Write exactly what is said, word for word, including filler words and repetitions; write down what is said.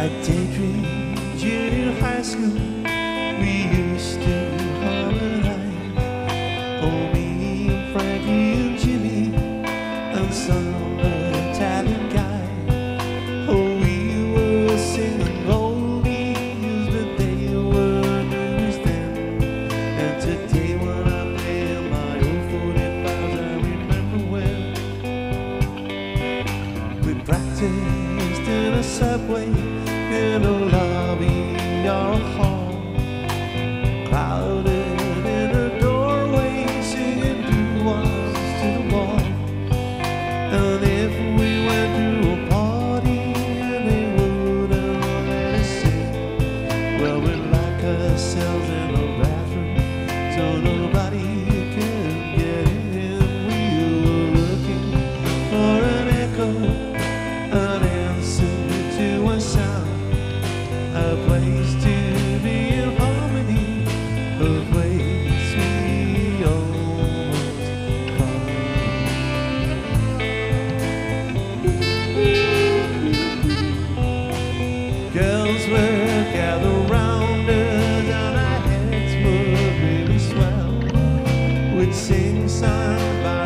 I daydreamed junior high school. We used to harmonize. Oh, me and Frankie and Jimmy and some Italian guy. Oh, we were singing oldies, but they were news then. And today when I play my old forty-fives, I remember when we practiced in a subway, in a lobby or a hall, crowded in a doorway, singing doo-wops to the wall. And if we went to a party and they wouldn't let us sing, well, we'd lock ourselves in a bathroom so nobody could get in. We were looking for an echo, an answer to a sound, a place to be in harmony, a place we almost found. Girls were gathered round us and our heads were really swell. We'd sing songs by